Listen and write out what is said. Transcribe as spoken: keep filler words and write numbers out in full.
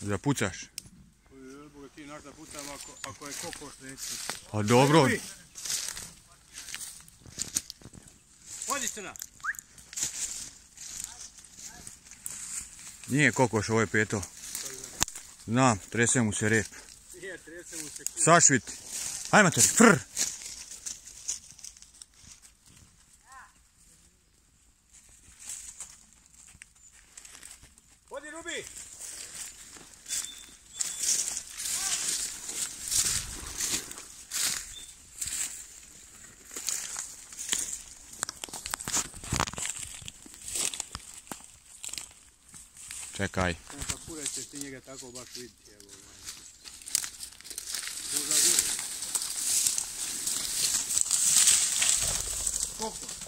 Da pucaš? Boga ti naš da pucam ako, ako je kokos neći. A dobro. Hodi Crna. Nije kokoš, ovo je peto. Znam, trese mu se rep. Nije, trese mu se kuć. Sašvit. Hajde mater, frr. Hodi Rubi. Čekaj. Pa kure ćeš ti njega tako baš vidjeti, evo. Možda gore. Koliko?